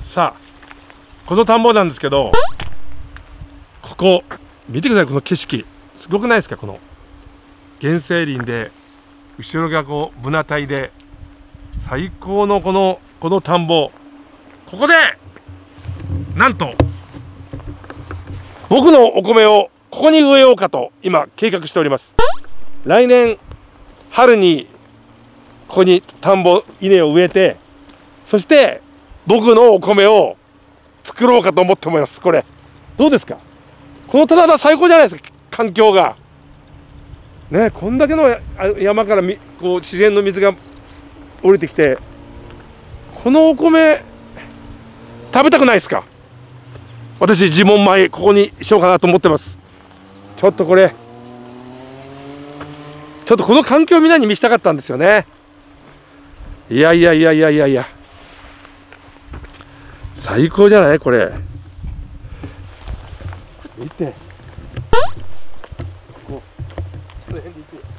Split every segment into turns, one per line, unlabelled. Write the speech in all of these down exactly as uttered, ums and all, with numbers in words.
さあこの田んぼなんですけど、ここ見てください。この景色すごくないですか。この原生林で後ろがこうブナ帯で最高のこのこの田んぼ、ここでなんと僕のお米をここに植えようかと今計画しております。来年春にここに田んぼ稲を植えて、そして僕のお米を作ろうかと思って思います。これどうですか。この棚田最高じゃないですか。環境がね、こんだけの山からみこう自然の水が降りてきて、このお米食べたくないですか。私自問米ここにしようかなと思ってます。ちょっとこれちょっとこの環境をみんなに見せたかったんですよね。いやいやいやいやいやいや、最高じゃないこれ。見て、こここの辺で行くよ。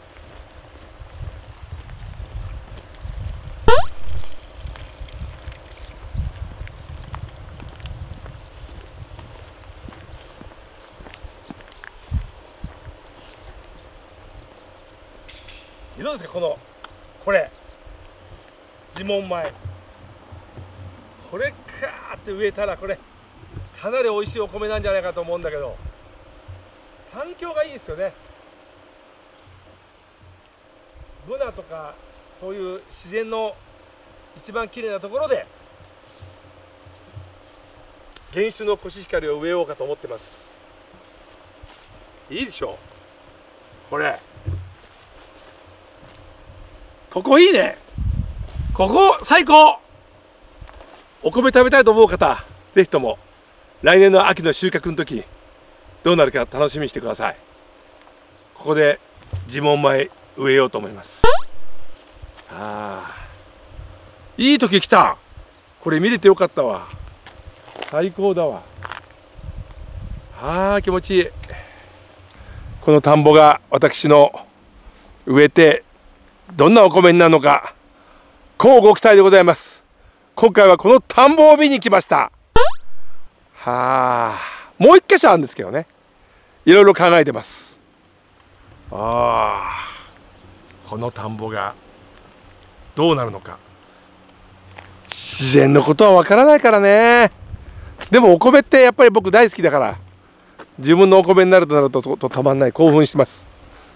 どうですかこのこれ自問米、これかーって植えたらこれかなり美味しいお米なんじゃないかと思うんだけど、環境がいいですよね。ブナとかそういう自然の一番きれいなところで原種のコシヒカリを植えようかと思ってます。いいでしょこれ。ここいいね。ここ最高。お米食べたいと思う方、ぜひとも来年の秋の収穫の時どうなるか楽しみにしてください。ここで自問米植えようと思います。ああ、いい時来た。これ見れてよかったわ。最高だわ。ああ気持ちいい。この田んぼが私の植えてどんなお米になるのか乞うご期待でございます。今回はこの田んぼを見に来ました。はあ、もう一箇所あるんですけどね、いろいろ考えてます。ああ、この田んぼがどうなるのか。自然のことはわからないからね。でもお米ってやっぱり僕大好きだから、自分のお米になるとなると、と、とたまんない、興奮してます。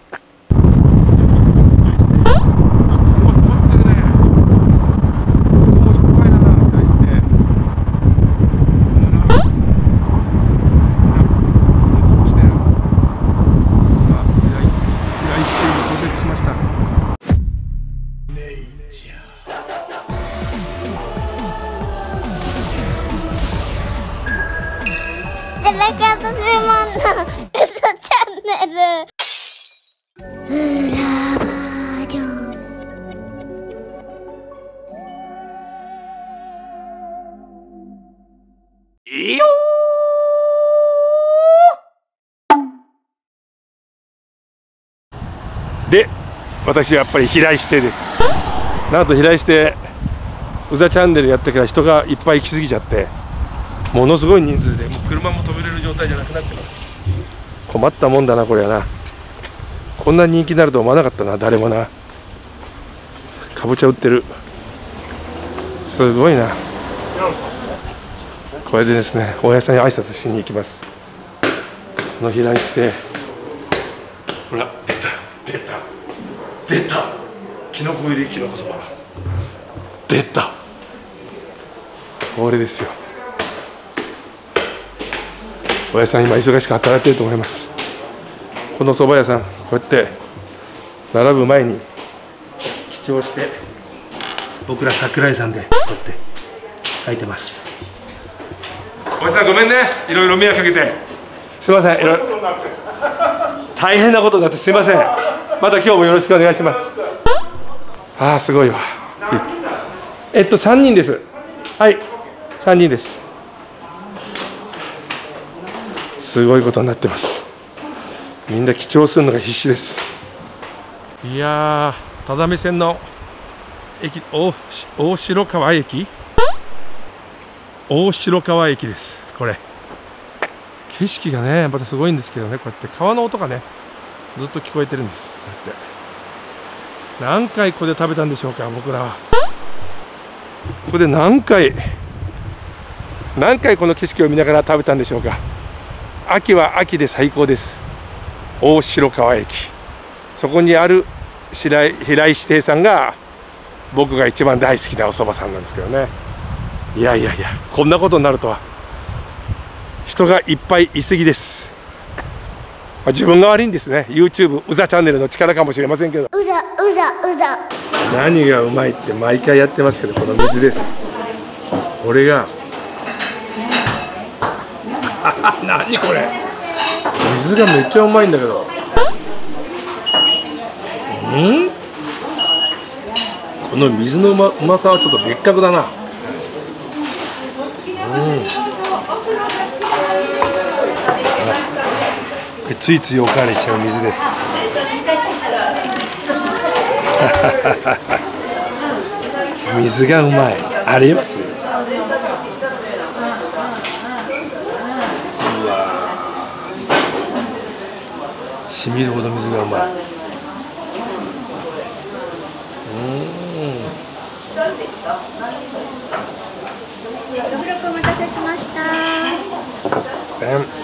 いいよー。で、私はやっぱり平井してです。なんと平井してうざチャンネルやってから人がいっぱい来すぎちゃって、ものすごい人数でもう車も止めれる状態じゃなくなってます。困ったもんだなこれはな。こんな人気になると思わなかったな、誰もな。かぼちゃ売ってる、すごいな。これでですね、おやさんに挨拶しに行きます。この平井してほら、出た出た出た、きのこ入りきのこそば出た。これですよ。おやさん今忙しく働いてると思います。この蕎麦屋さんこうやって並ぶ前に記帳して、僕ら桜井さんでこうやって書いてます。おやさんごめんね、いろいろ迷惑かけてすいません。いろいろ大変なことになってすいません。また今日もよろしくお願いします。ああすごいわ。えっとさんにんです。はいさんにんです。すごいことになってます。みんな記帳するのが必死です。いやー、只見線の駅、大、大城川駅大城川駅です。これ景色がねまたすごいんですけどね、こうやって川の音がねずっと聞こえてるんです。こうやって何回ここで食べたんでしょうか。僕らはここで何回何回この景色を見ながら食べたんでしょうか。秋は秋で最高です。大城川駅、そこにある白井平石亭さんが僕が一番大好きなお蕎麦さんなんですけどね。いやいやいや、こんなことになるとは。人がいっぱいいすぎです。まあ、自分が悪いんですね。 YouTube うざチャンネルの力かもしれませんけど、
うざうざうざ
何がうまいって毎回やってますけど、この水です。これが何これ、水がめっちゃうまいんだけど、うんこの水のうま、うまさはちょっと別格だな。うん、ついついおかわりしちゃう水です。水がうまい、あります。うわー、しみるほど水がうまい。
ご付録お待たせしました。
えん
どうぞ。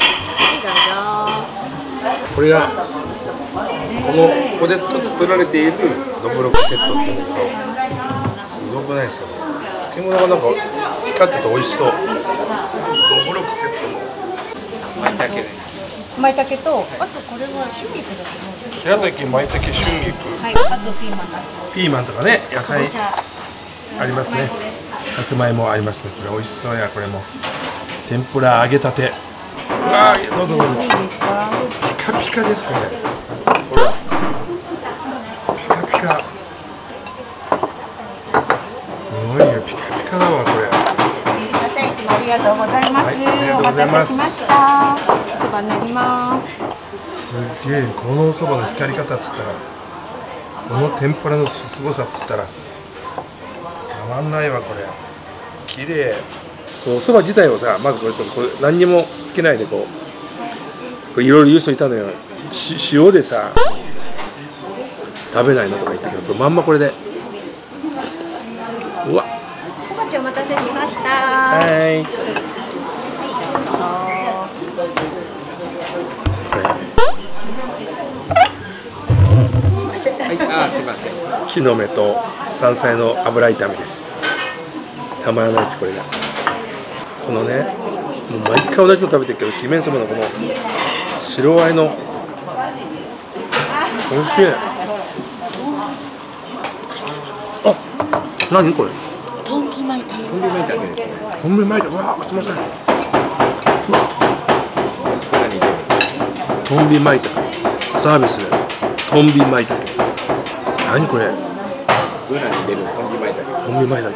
これがこのここで作作られているどぶろくセットっていうんだけど、すごくないですか。漬物がなんか光ってて美味しそう。どぶろくセットの舞茸です。
舞茸と、あとこれは春菊だと思う。
平崎舞茸春菊、
はい、あとピーマンです。
ピーマンとかね、野菜ありますね。さつまいもありますね。これ美味しそうや。これも天ぷら揚げたて。うわー、どうぞどうぞ。ピカピカです。これほらピカピカ、すごいよ、ピカピカだわこれ。
すみません、いつもありがとうございます。
はい、ありがとう
お
ございます。
待たせしました。おそばになります。
すげえ、このおそばの光り方っつったら、この天ぷらのすごさっつったらたまんないわこれ。綺麗。おそば自体をさ、まずこれとこれ何にもつけないでこういろいろ言う人いたのよ。し塩でさ食べないのとか言ったけど、これまんまこれで。うわ、
おばちゃんお待たせしました。
はい、
あ、すみません。
木の芽と山菜の油炒めです。たまらないですこれが。このね、もう毎回同じの食べてるけど、きめんそばのこの白あえのおいしい。あ、何これ。
とんびまいたけ。
とんびまいたけですね。
とんびまいたけ、うわ、すみません。
何入れますか。
とんびまいたけサービスでとんびまいたけ。何これ。
ブナに入れるとんびまいたけです。
とんびまいたけ。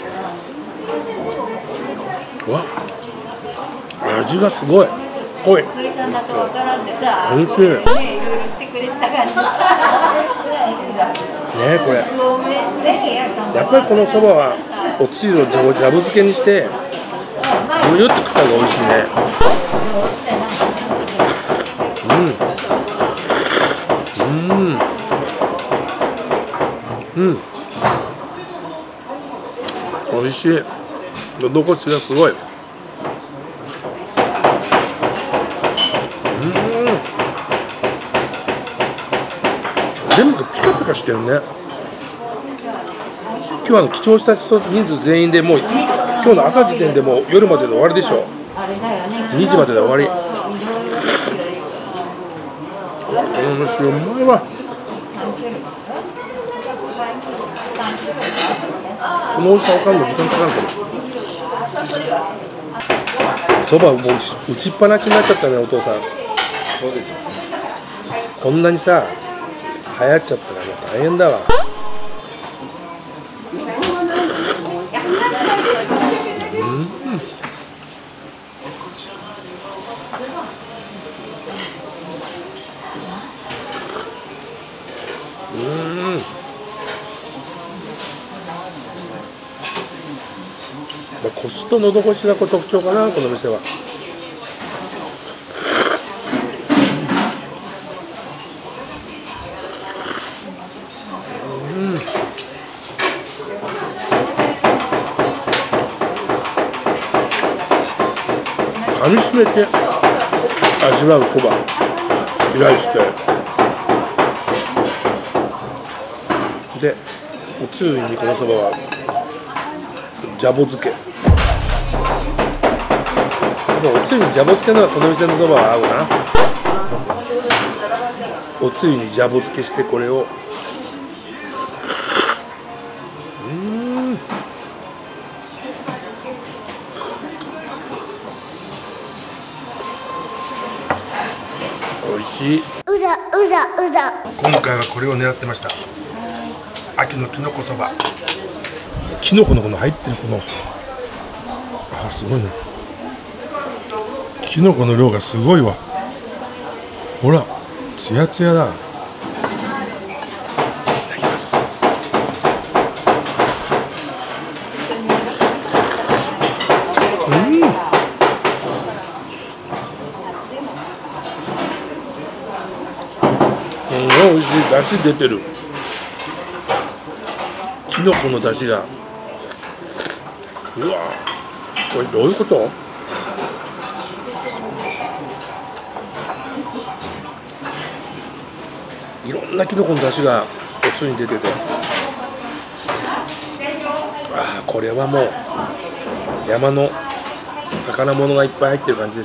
うわ、味がすごい。おい、
鳥さんだとわからんでさ、
おいしい。
ね、いろいろしてくれた感じさ。
ね、これ。
ごめんね。
やっぱりこのそばはおつゆをジャブ漬けにしてぐゆっと食った方が美味しいね。うんうんうん、美味しい。喉越しがすごい。うん、全部ピカピカしてるね。今日はあの記帳した人人数全員でもう今日の朝時点でもう夜までで終わりでしょ。にじまでで終わり。うん、うまいわ。この美味しさわかんの時間かかるけど。そばもう打ちっぱなしになっちゃったね、お父さん。
そうですよ。
こんなにさ流行っちゃったらもう大変だわ。うん、まあ、コシとと喉越しがこう特徴かな、この店は。噛みしめて味わうそばに対してでおつゆにこのそばはジャボ漬け。でもおつゆにジャボ漬けのはこの店のそばは合うな。おつゆにジャボ漬けしてこれを美味しい。
うざうざうざ。
今回はこれを狙ってました。秋のきのこそば。きのこのこの入ってるこのあすごいね。きのこの量がすごいわ。ほらツヤツヤだ。いただきます。うん美味しい。だし出てる。きのこのだしがうわこれどういうこと？いろんなきのこのだしがおつゆに出てて、ああこれはもう山の宝物がいっぱい入ってる感じです。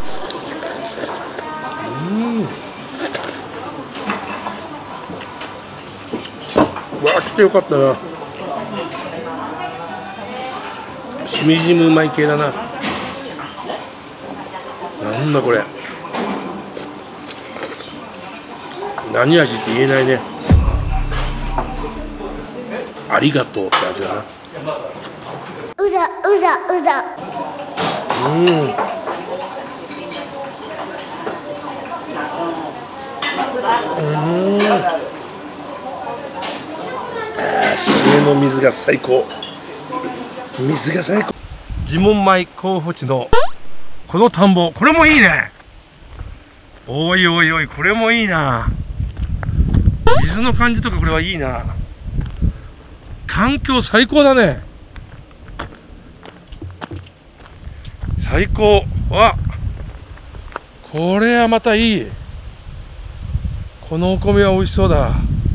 うんわあ来てよかったな。しみじみうまい系だな。なんだこれ。何味って言えないね。ありがとうって味だな。
うざうざうざ。
うんうん締めの水が最高。水が最高。地門前候補地のこの田んぼ、これもいいね。おいおいおいこれもいいな。水の感じとかこれはいいな。環境最高だね。最高。わこれはまたいい。このお米は美味しそうだ。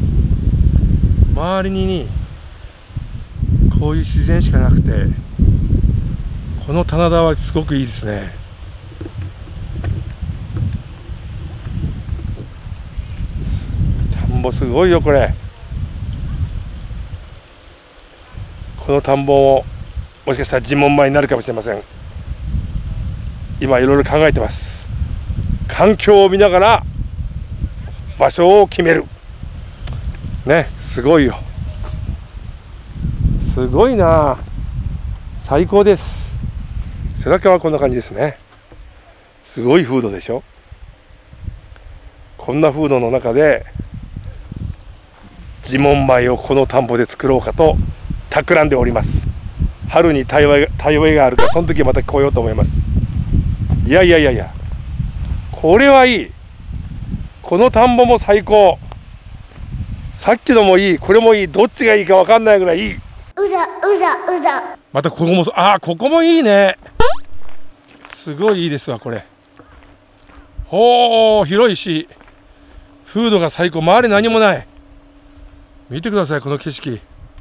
周りにこういう自然しかなくて、この棚田はすごくいいですね。田んぼすごいよこれ。この田んぼももしかしたら地門前になるかもしれません。今いろいろ考えてます。環境を見ながら場所を決めるね。すごいよ。すごいな。最高です。背中はこんな感じですね。すごい風土でしょ。こんな風土の中で地門米をこの田んぼで作ろうかと企んでおります。春に田植え田植えがあるからその時また来ようと思います。いやいやいやいやこれはいい。この田んぼも最高。さっきのもいい、これもいい。どっちがいいか分かんないぐらいいい。
うざうざうざ。
またここもあここもいいね。すごいいいですわこれ。ほう広いし風土が最高。周り何もない。見てくださいこの景色。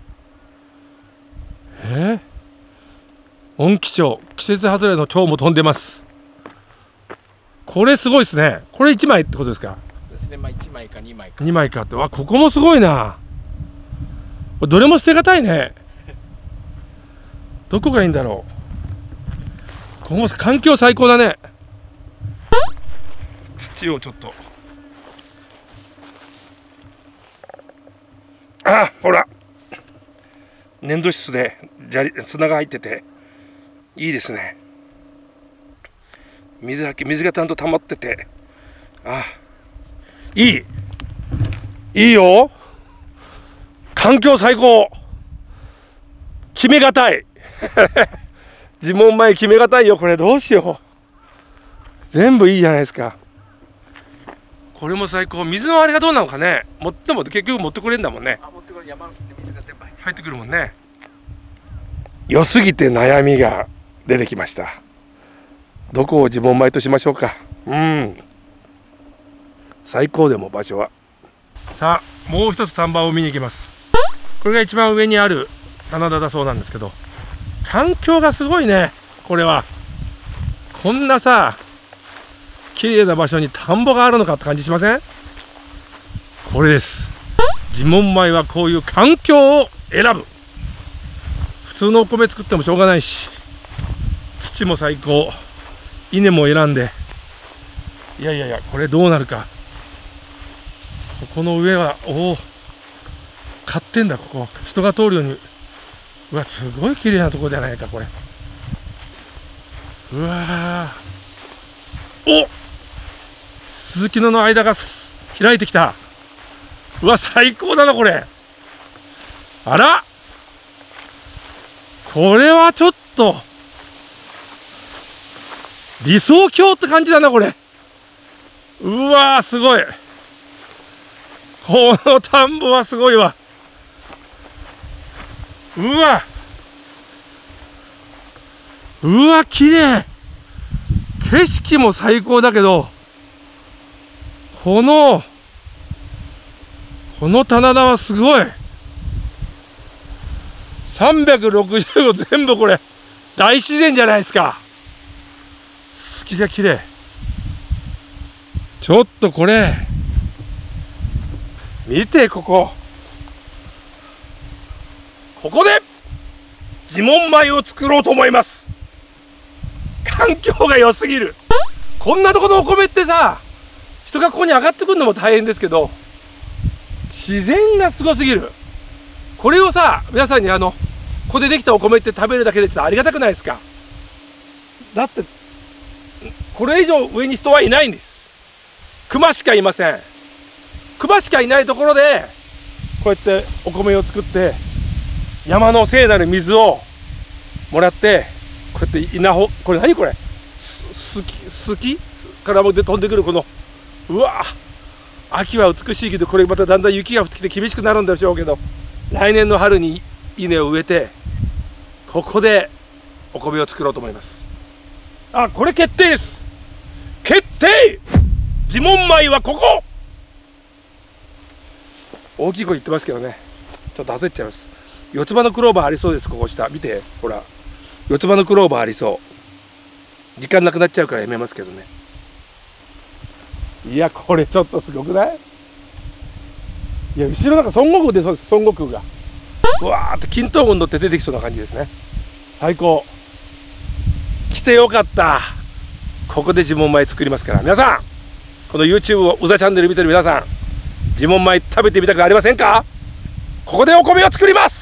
えー、音気象季節外れの蝶も飛んでます。これすごいですね。これいちまいってことですか？
そうですね、まあいちまいかにまいか。
にまいかって。わここもすごいな。どれも捨てがたいね。どこがいいんだろう。ここも環境最高だね。土をちょっとあほら粘土質で砂利砂が入ってていいですね。水はけ水がちゃんと溜まっててあいいいいよ。環境最高。決めがたい地紋米決めがたいよ。これどうしよう。全部いいじゃないですか。これも最高。水のあれがどうなのかね。持っても結局持ってこれんだもんね。
あ、持ってこれ山の水が全部入って
入ってくるもんね。良すぎて悩みが出てきました。どこを地紋米としましょうか。うん。最高でも場所は。さあ、もう一つ丹波を見に行きます。これが一番上にある棚田だそうなんですけど、環境がすごいね。これはこんなさ綺麗な場所に田んぼがあるのかって感じしません？これです。地紋米はこういう環境を選ぶ。普通のお米作ってもしょうがないし、土も最高、稲も選んで、いやいやいや、これどうなるか。ここの上はおお買ってんだ。ここ人が通るように。うわ、すごい綺麗なところじゃないかこれ。うわー、お鈴木野の間が開いてきた。うわ、最高だなこれ。あら、これはちょっと理想郷って感じだなこれ。うわー、すごい。この田んぼはすごいわ。うわうわ、綺麗。景色も最高だけど、このこの棚田はすごい。さんびゃくろくじゅうど全部これ大自然じゃないですか。月が綺麗。ちょっとこれ見て、ここここで地紋米を作ろうと思います。環境が良すぎる。こんなところのお米ってさ、人がここに上がってくるのも大変ですけど、自然がすごすぎる。これをさ、皆さんにあのここでできたお米って食べるだけでちょっとありがたくないですか。だってこれ以上上に人はいないんです。熊しかいません。熊しかいないところでこうやってお米を作って、山の聖なる水をもらって、こうやって稲穂、これ何これ、すすきすきからもで飛んでくるこの、うわ、秋は美しいけど、これまただんだん雪が降ってきて厳しくなるんでしょうけど、来年の春に稲を植えて、ここでお米を作ろうと思います。あ、これ決定です。決定。地紋米はここ。大きい声言ってますけどね、ちょっと焦っちゃいます。四つ葉のクローバーありそうです。ここ下見て、ほら、四つ葉のクローバーありそう。時間なくなっちゃうからやめますけどね。いや、これちょっとすごくない？いや、後ろなんか孫悟空出そうです。孫悟空がうわーって金東軍乗って出てきそうな感じですね。最高。来てよかった。ここで地紋米作りますから、皆さんこの YouTube をうざチャンネル見てる皆さん、地紋米食べてみたくありませんか？ここでお米を作ります。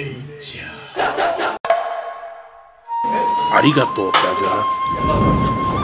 ありがとうって味だな。